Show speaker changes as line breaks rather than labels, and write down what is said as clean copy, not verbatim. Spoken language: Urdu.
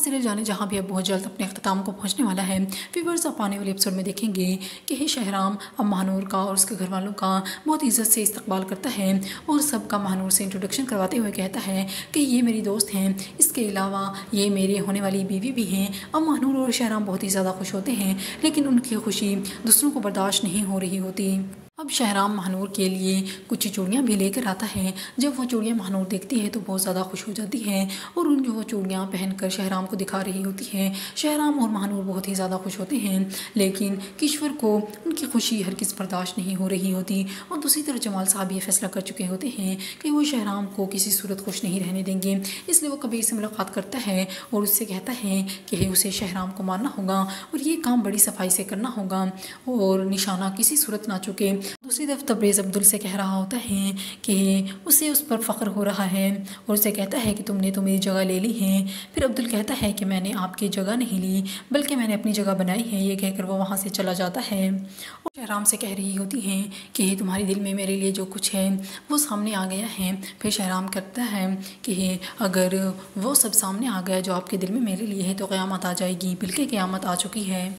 سیریل جانے جہاں بھی اب بہت جلد اپنے اختتام کو پہنچنے والا ہے۔ ویورز آپ آنے والے ایپیسوڈ میں دیکھیں گے کہ شہرام اب مہانور کا اور اس کے گھر والوں کا بہت عزت سے استقبال کرتا ہے اور سب کا مہانور سے انٹروڈکشن کرواتے ہوئے کہتا ہے کہ یہ میری دوست ہیں، اس کے علاوہ یہ میرے ہونے والی بیوی بھی ہیں۔ اب مہانور اور شہرام بہت ہی زیادہ خوش ہوتے ہیں، لیکن ان کی خوشی دوسروں کو برداشت نہیں ہو رہی ہوتی۔ اب شہرام مہانور کے لیے کچھ چوڑیاں بھی لے کر آتا ہے۔ جب وہ چوڑیاں مہانور دیکھتی ہے تو بہت زیادہ خوش ہو جاتی ہے اور ان وہ چوڑیاں پہن کر شہرام کو دکھا رہی ہوتی ہے۔ شہرام اور مہانور بہت ہی زیادہ خوش ہوتے ہیں، لیکن کشور کو ان کی خوشی ہرگز برداشت نہیں ہو رہی ہوتی اور دوسری طرف جمال صاحب یہ فیصلہ کر چکے ہوتے ہیں کہ وہ شہرام کو کسی صورت خوش نہیں رہنے دیں گے، اس لیے وہ کبیر سے ملاقات کرتا ہے اور اس سے کہتا ہے کہ اسے شہرام کو مارنا ہوگا اور یہ کام بڑی صفائی سے کرنا ہوگا اور نشانہ کسی صورت نہ چکے۔ دوسری طرف تبریز عبدل سے کہہ رہا ہوتا ہے کہ اسے اس پر فخر ہو رہا ہے اور اسے کہتا ہے کہ تم نے تو میری جگہ لے لی ہے۔ پھر عبدل کہتا ہے کہ میں نے آپ کی جگہ نہیں لی بلکہ میں نے اپنی جگہ بنائی ہے، یہ کہہ کر وہ وہاں سے چلا جاتا ہے اور شہرام سے کہہ رہی ہوتی ہیں کہ تمہارے دل میں میرے لیے جو کچھ ہے وہ سامنے آ گیا ہے۔ پھر شہرام کہتا ہے کہ اگر وہ سب سامنے آ گیا جو آپ کے دل میں میرے لیے ہے تو قیامت آ جائے گی، بلکہ قیامت آ چکی ہے۔